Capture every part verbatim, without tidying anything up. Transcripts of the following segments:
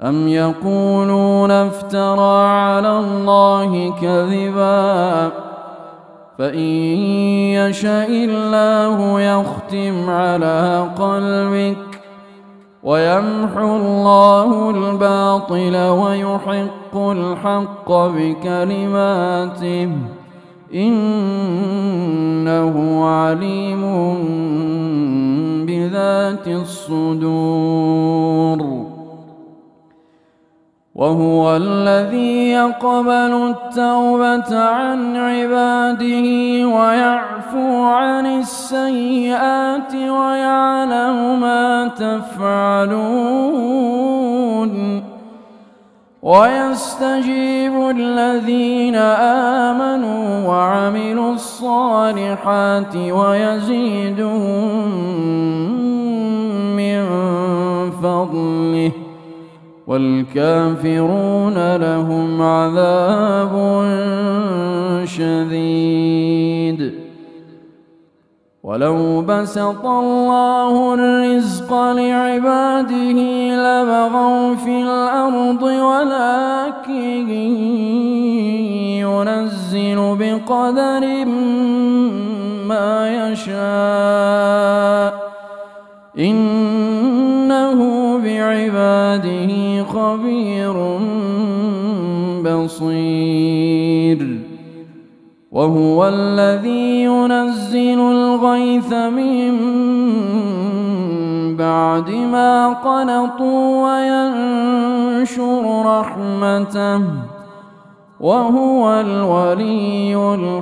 أم يقولون افترى على الله كذبا فإن يشاء الله يختم على قلبك ويمحو الله الباطل ويحق الحق بكلماته إنه عليم بذات الصدور. وهو الذي يقبل التوبة عن عباده ويعفو عن السيئات ويعلم ما تفعلون ويستجيب الذين آمنوا وعملوا الصالحات ويزيدهم من فضله والكافرون لهم عذاب شديد. ولو بسط الله الرزق لعباده لبغوا في الأرض ولكن ينزل بقدر ما يشاء إنه بعباده خبير بصير. وهو الذي ينزل الغيث من بعد ما قنطوا وينشر رحمته وهو الولي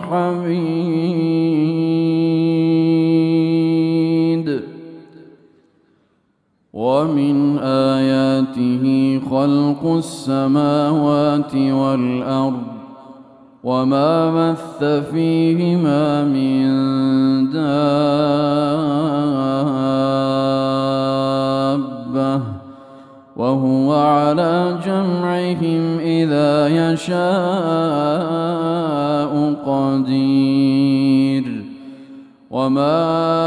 الحميد. ومن آياته خلق السماوات والأرض وما بث فيهما من دابة وهو على جمعهم إذا يشاء قدير. وما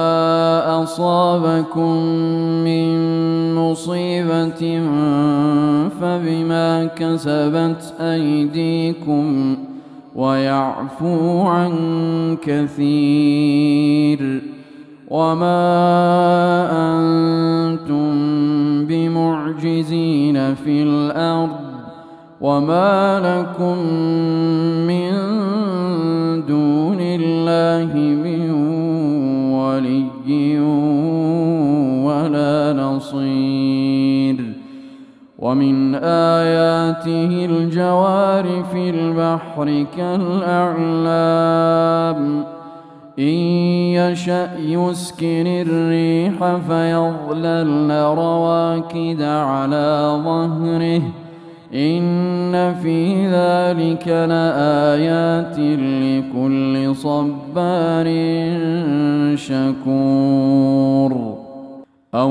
أصابكم من مصيبة فبما كسبت أيديكم ويعفو عن كثير. وما أنتم بمعجزين في الأرض وما لكم من دون الله من ولي ولا نصير. ومن آياته الجوار في البحر كالأعلام إن يشأ يسكن الريح فيظللن رواكد على ظهره إن في ذلك لآيات لكل صبار شكور. أو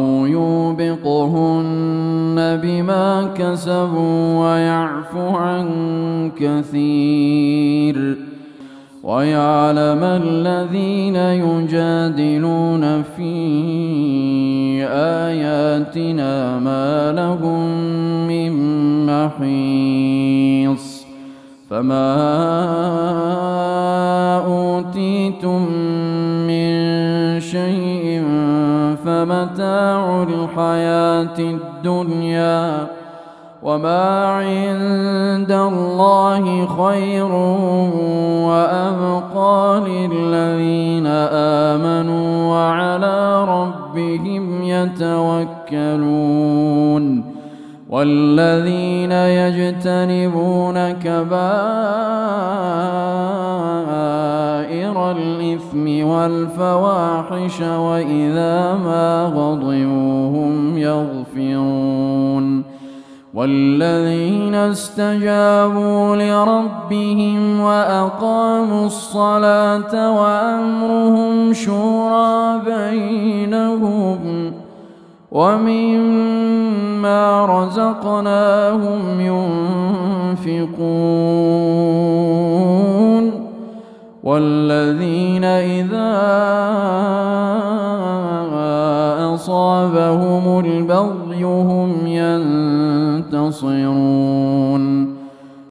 يوبقهن بما كسبوا ويعفو عن كثير. ويعلم الذين يجادلون في آياتنا ما لهم من محيص. فما أوتيتم من شيء فمتاع الحياة الدنيا وما عند الله خير وأبقى للذين آمنوا وعلى ربهم يتوكلون. والذين يجتنبون كبائر الإثم والفواحش وإذا ما غضبوا هم يغفرون. والذين استجابوا لربهم وأقاموا الصلاة وأمرهم شورى بينهم ومما رزقناهم ينفقون. والذين إذا أصابهم البغي هم ينتصرون